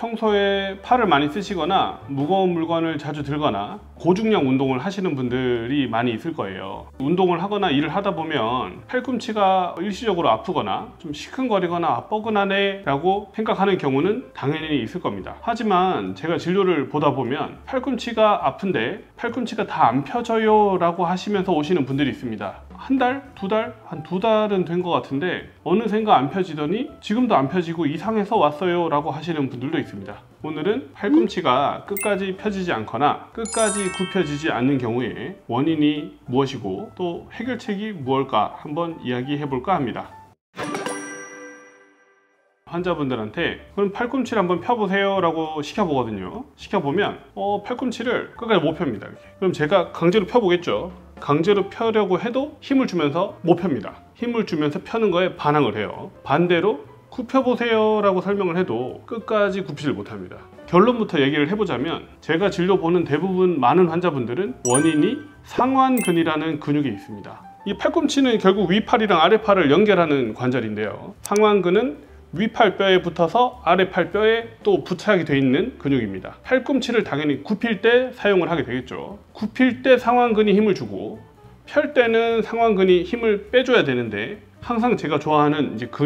평소에 팔을 많이 쓰시거나 무거운 물건을 자주 들거나 고중량 운동을 하시는 분들이 많이 있을 거예요. 운동을 하거나 일을 하다 보면 팔꿈치가 일시적으로 아프거나 좀 시큰거리거나 뻐근하네 라고 생각하는 경우는 당연히 있을 겁니다. 하지만 제가 진료를 보다 보면 팔꿈치가 아픈데 팔꿈치가 다 안 펴져요 라고 하시면서 오시는 분들이 있습니다. 한 달? 두 달? 한 두 달은 된 것 같은데 어느샌가 안 펴지더니 지금도 안 펴지고 이상해서 왔어요 라고 하시는 분들도 있습니다. 오늘은 팔꿈치가 끝까지 펴지지 않거나 끝까지 굽혀지지 않는 경우에 원인이 무엇이고 또 해결책이 무엇일까 한번 이야기해 볼까 합니다. 환자분들한테 그럼 팔꿈치를 한번 펴보세요 라고 시켜보거든요. 시켜보면 팔꿈치를 끝까지 못 펴니다. 이렇게. 그럼 제가 강제로 펴보겠죠. 강제로 펴려고 해도 힘을 주면서 못 펴니다. 힘을 주면서 펴는 거에 반항을 해요. 반대로 굽혀보세요 라고 설명을 해도 끝까지 굽히질 못합니다. 결론부터 얘기를 해보자면 제가 진료 보는 대부분 많은 환자분들은 원인이 상완근이라는 근육이 있습니다. 이 팔꿈치는 결국 위팔이랑 아래팔을 연결하는 관절인데요. 상완근은 위팔뼈에 붙어서 아래팔뼈에 또 부착이 되어 있는 근육입니다. 팔꿈치를 당연히 굽힐 때 사용을 하게 되겠죠. 굽힐 때 상완근이 힘을 주고 펼 때는 상완근이 힘을 빼줘야 되는데 항상 제가 좋아하는 이제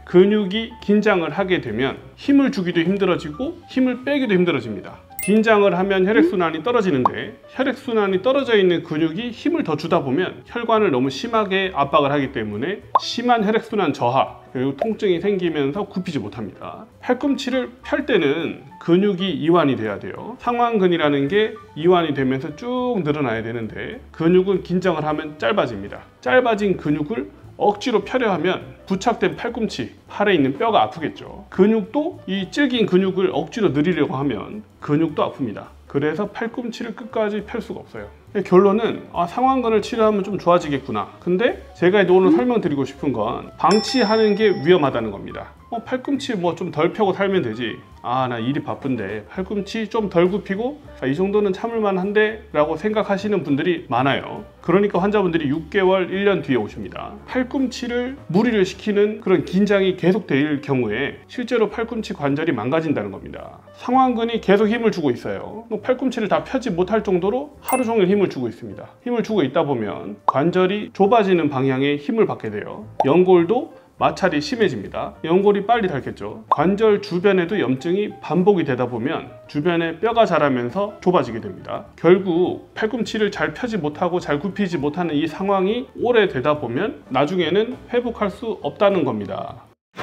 근육이 긴장을 하게 되면 힘을 주기도 힘들어지고 힘을 빼기도 힘들어집니다. 긴장을 하면 혈액순환이 떨어지는데 혈액순환이 떨어져 있는 근육이 힘을 더 주다 보면 혈관을 너무 심하게 압박을 하기 때문에 심한 혈액순환 저하 그리고 통증이 생기면서 굽히지 못합니다. 팔꿈치를 펼 때는 근육이 이완이 돼야 돼요. 상완근이라는 게 이완이 되면서 쭉 늘어나야 되는데 근육은 긴장을 하면 짧아집니다. 짧아진 근육을 억지로 펴려 하면 부착된 팔꿈치, 팔에 있는 뼈가 아프겠죠. 근육도 이 질긴 근육을 억지로 늘리려고 하면 근육도 아픕니다. 그래서 팔꿈치를 끝까지 펼 수가 없어요. 결론은 상완근을 치료하면 좀 좋아지겠구나. 근데 제가 오늘 설명드리고 싶은 건 방치하는 게 위험하다는 겁니다. 팔꿈치 뭐 좀 덜 펴고 살면 되지. 나 일이 바쁜데 팔꿈치 좀 덜 굽히고 이 정도는 참을만 한데 라고 생각하시는 분들이 많아요. 그러니까 환자분들이 6개월, 1년 뒤에 오십니다. 팔꿈치를 무리를 시키는 그런 긴장이 계속될 경우에 실제로 팔꿈치 관절이 망가진다는 겁니다. 상완근이 계속 힘을 주고 있어요. 팔꿈치를 다 펴지 못할 정도로 하루 종일 힘을 주고 있습니다. 힘을 주고 있다 보면 관절이 좁아지는 방향에 힘을 받게 돼요. 연골도 마찰이 심해집니다. 연골이 빨리 닳겠죠. 관절 주변에도 염증이 반복이 되다 보면 주변에 뼈가 자라면서 좁아지게 됩니다. 결국 팔꿈치를 잘 펴지 못하고 잘 굽히지 못하는 이 상황이 오래되다 보면 나중에는 회복할 수 없다는 겁니다.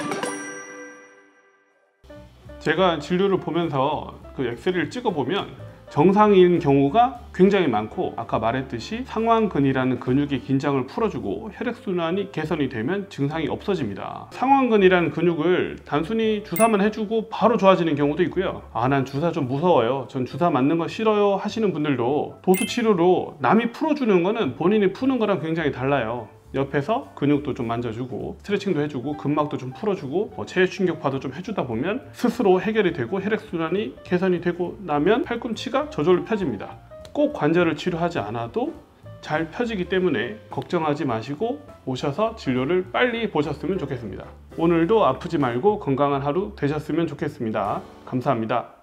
제가 진료를 보면서 그 엑스레이를 찍어보면 정상인 경우가 굉장히 많고 아까 말했듯이 상완근이라는 근육의 긴장을 풀어주고 혈액순환이 개선이 되면 증상이 없어집니다. 상완근이라는 근육을 단순히 주사만 해주고 바로 좋아지는 경우도 있고요. 난 주사 좀 무서워요, 전 주사 맞는 거 싫어요 하시는 분들도 도수치료로 남이 풀어주는 거는 본인이 푸는 거랑 굉장히 달라요. 옆에서 근육도 좀 만져주고 스트레칭도 해주고 근막도 좀 풀어주고 체외 충격파도 좀 해주다 보면 스스로 해결이 되고 혈액순환이 개선이 되고 나면 팔꿈치가 저절로 펴집니다. 꼭 관절을 치료하지 않아도 잘 펴지기 때문에 걱정하지 마시고 오셔서 진료를 빨리 보셨으면 좋겠습니다. 오늘도 아프지 말고 건강한 하루 되셨으면 좋겠습니다. 감사합니다.